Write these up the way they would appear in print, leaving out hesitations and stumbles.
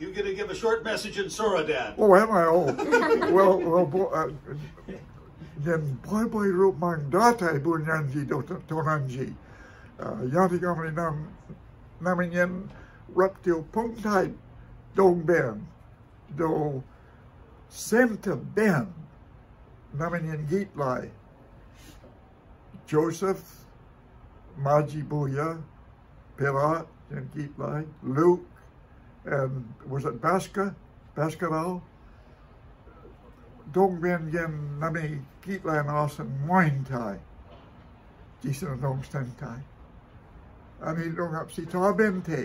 You get to give a short message in Soura, Dad. Oh, am I? Oh, then boy wrote my data bunyanji tonanji. Yanti gamli namin yan reptil puntai dong ben do semta ben namin yan gitlai. Joseph Maji Buya Pilat yan gitlai. Luke and was it Baskerville? Dong ben yen nami gitlai nasan wine tai. Jisen dong stentai. Ani dong up si ta bente.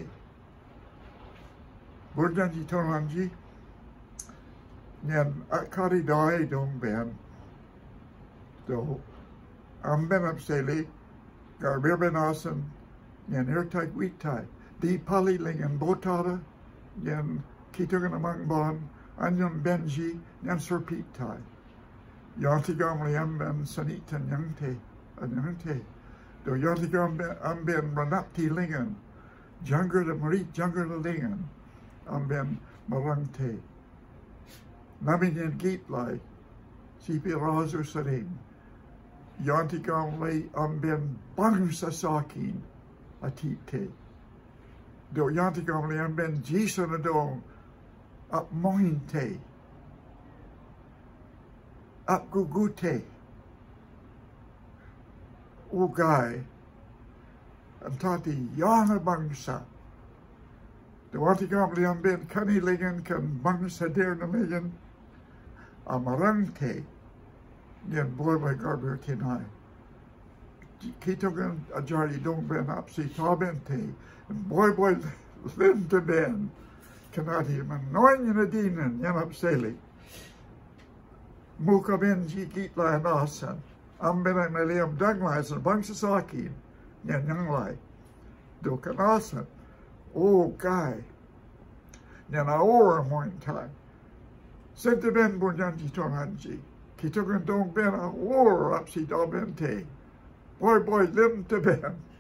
Burjanji tonanji. Nyan akari dai dong ben. Do am ben up seli. Gar ben asen. Nyan airtight wheat tie. Di pali lingen botara. Nyan kitogan amang bon. Anyan benji. Nyan serpit tie. Yanti gamli am ben sanitan yangte. Anyangte. Do yantigam am ben ranapti lingen, junger the marit junger the lingen, am ben marangte. Namin gitlai, sipi razu sarin. Yantigam lay am ben bang sasakin atite. Do yantigam lay am ben jison adong up mointe, up gugute. Ugay, and tati yana bangsa. The watigam liam ben kani ligan kan bangsa der na ligan amarante yen boy by garber tinai. Kitogan ajari dong ben apsi tabente and boy lin to ben kanati man noin yanadinan yan upseli. Muka benji gitla nasan. Am ben ay meliam dagmais and bang sasakin yan yang lai do kanasan oh guy yan aora moin time sente ben bunyanji tonanji kitogan dong ben aora apsi da bente boy lim to ben